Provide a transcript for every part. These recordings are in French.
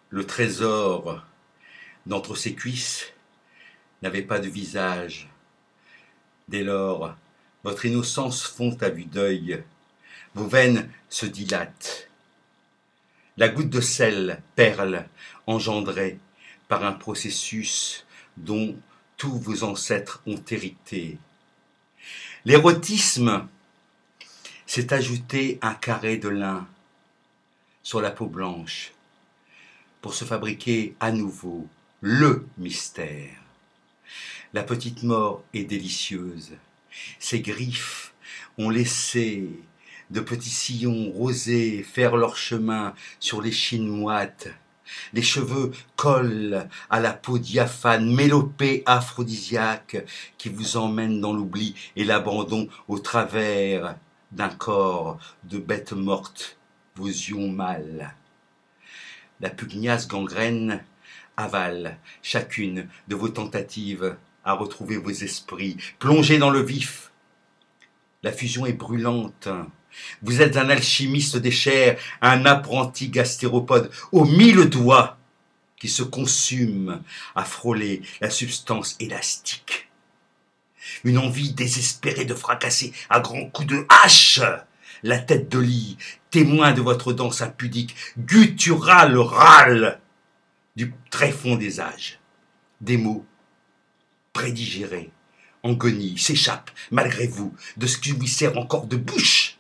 Le trésor d'entre ses cuisses n'avait pas de visage. Dès lors, votre innocence fond à vue d'œil, vos veines se dilatent. La goutte de sel perle, engendrée par un processus dont tous vos ancêtres ont hérité. L'érotisme s'est ajouté un carré de lin sur la peau blanche pour se fabriquer à nouveau le mystère. La petite mort est délicieuse. Ses griffes ont laissé de petits sillons rosés faire leur chemin sur les chines moites. Les cheveux collent à la peau diaphane, mélopée aphrodisiaque qui vous emmène dans l'oubli et l'abandon au travers d'un corps de bête morte, vos yeux ont mal. La pugnace gangrène avale chacune de vos tentatives à retrouver vos esprits, plongés dans le vif. La fusion est brûlante. Vous êtes un alchimiste des chairs, un apprenti gastéropode aux 1000 doigts qui se consume à frôler la substance élastique. Une envie désespérée de fracasser à grands coups de hache la tête de lit, témoin de votre danse impudique, guttural râle du tréfonds des âges. Des mots prédigérés, en guenilles, s'échappent, malgré vous, de ce qui vous sert encore de bouche.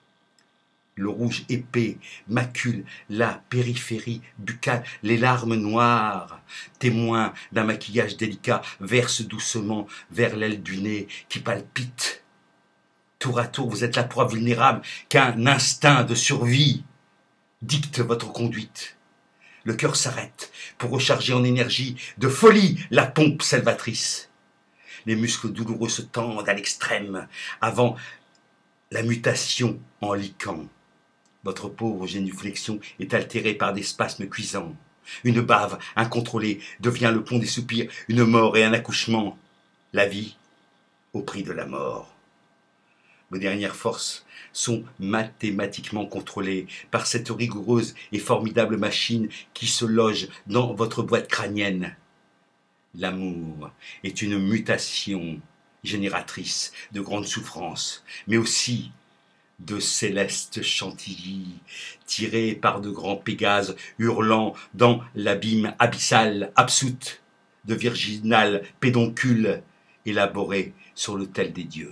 Le rouge épais macule la périphérie buccale, les larmes noires, témoins d'un maquillage délicat, versent doucement vers l'aile du nez qui palpite. Tour à tour, vous êtes la proie vulnérable qu'un instinct de survie dicte votre conduite. Le cœur s'arrête pour recharger en énergie de folie la pompe salvatrice. Les muscles douloureux se tendent à l'extrême avant la mutation en liquant. Votre pauvre génuflexion est altérée par des spasmes cuisants. Une bave incontrôlée devient le pont des soupirs, une mort et un accouchement. La vie au prix de la mort. Vos dernières forces sont mathématiquement contrôlées par cette rigoureuse et formidable machine qui se loge dans votre boîte crânienne. L'amour est une mutation génératrice de grandes souffrances, mais aussi de célestes chantilly tirés par de grands pégases hurlant dans l'abîme abyssal absoute de virginales pédoncules élaborés sur l'autel des dieux.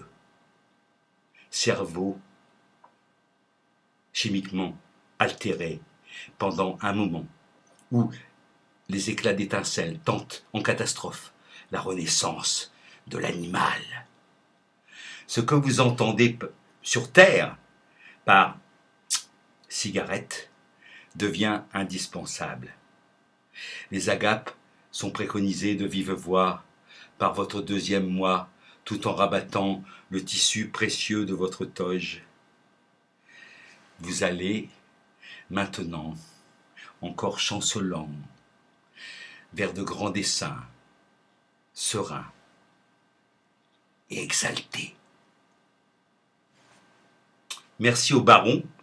Cerveau chimiquement altéré pendant un moment où les éclats d'étincelles tentent en catastrophe la renaissance de l'animal. Ce que vous entendez sur Terre par cigarette devient indispensable. Les agapes sont préconisées de vive voix par votre deuxième moi, tout en rabattant le tissu précieux de votre toge. Vous allez, maintenant, encore chancelant, vers de grands desseins, sereins et exaltés. Merci au baron